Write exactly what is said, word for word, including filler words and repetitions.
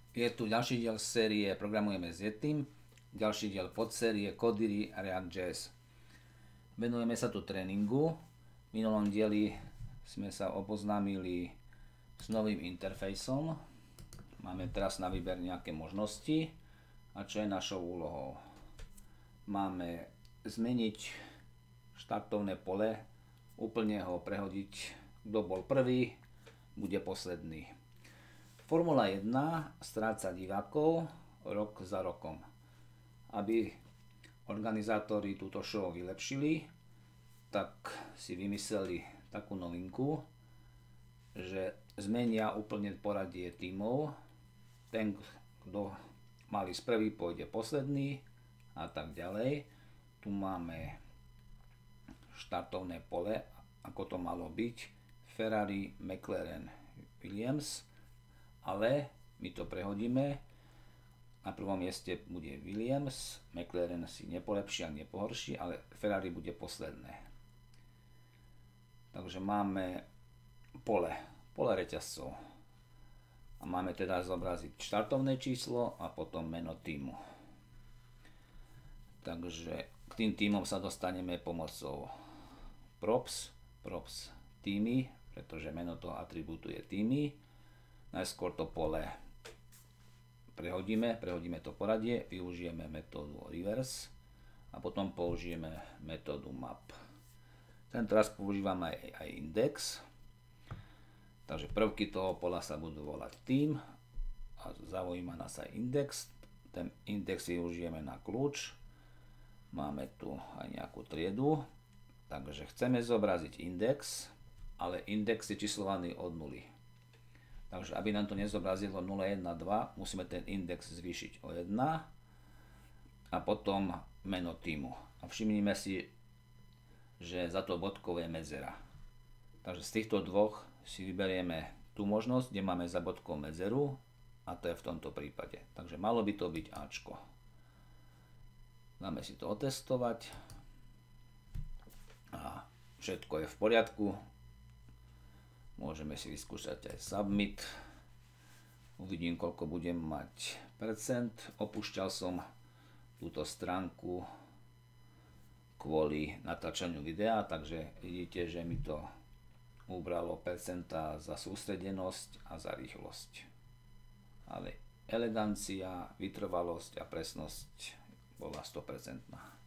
Je tu ďalší diel série Programujeme s Yetim, ďalší diel podsérie Codery a React.js. Venujeme sa tu tréningu. V minulom dieli sme sa oboznámili s novým interfejsom. Máme teraz na výber nejaké možnosti. A čo je našou úlohou? Máme zmeniť štartovné pole, úplne ho prehodiť, kto bol prvý, bude posledný. Formula jeden stráca divákov rok za rokom. Aby organizátori túto show vylepšili, tak si vymysleli takú novinku, že zmenia úplne poradie tímov. Ten, kto mal ísť prvý, pôjde posledný a tak ďalej. Tu máme štartovné pole, ako to malo byť. Ferrari, McLaren, Williams. Ale my to prehodíme. Na prvom mieste bude Williams, McLaren si nepolepší a nepohorší, ale Ferrari bude posledné. Takže máme pole, pole reťazcov. A máme teda zobraziť štartovné číslo a potom meno tímu. Takže k tým tímom sa dostaneme pomocou props, props týmy, pretože meno toho atribútu je týmy. Najskôr to pole prehodíme, prehodíme to poradie, využijeme metódu reverse a potom použijeme metódu map. Ten teraz používam aj, aj index, takže prvky toho pola sa budú volať tým a zaujíma nás aj index. Ten index využijeme na kľúč, máme tu aj nejakú triedu, takže chceme zobraziť index, ale index je číslovaný od nuly. Takže aby nám to nezobrazilo nula, jeden, dva, musíme ten index zvýšiť o jeden a potom meno týmu. A všimnime si, že za to bodkou je medzera. Takže z týchto dvoch si vyberieme tú možnosť, kde máme za bodkou medzeru a to je v tomto prípade. Takže malo by to byť Ačko. Dáme si to otestovať a všetko je v poriadku. Môžeme si vyskúšať aj submit. Uvidím, koľko budem mať percent. Opúšťal som túto stránku kvôli natáčaniu videa, takže vidíte, že mi to ubralo percentá za sústredenosť a za rýchlosť. Ale elegancia, vytrvalosť a presnosť bola sto percent.